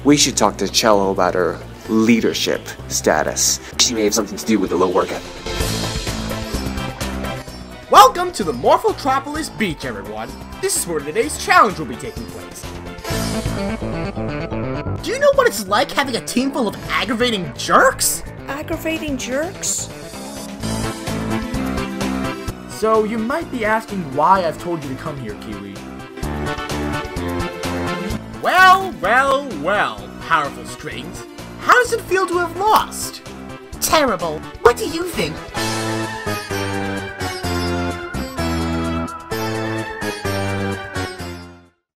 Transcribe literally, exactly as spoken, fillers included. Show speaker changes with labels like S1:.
S1: We should talk to Cello about her leadership status. She may have something to do with the low work ethic.
S2: Welcome to the Morphotropolis Beach, everyone. This is where today's challenge will be taking place. Do you know what it's like having a team full of aggravating jerks?
S3: Aggravating jerks?
S2: So you might be asking why I've told you to come here, Kiwi. Well, well, well, powerful strings. How does it feel to have lost?
S4: Terrible. What do you think?